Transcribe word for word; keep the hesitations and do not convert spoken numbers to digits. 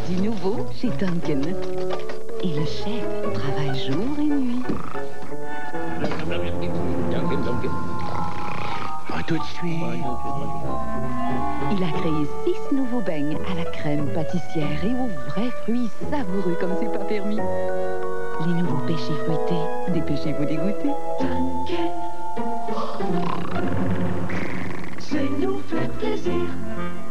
du nouveau chez Duncan. Et le chef travaille jour et nuit. Duncan, Duncan. À tout de suite. Il a créé six nouveaux beignes à la crème pâtissière et aux vrais fruits savoureux comme c'est pas permis. Les nouveaux péchés fruités, dépêchez-vous d'y goûter. Duncan, c'est nous fait plaisir.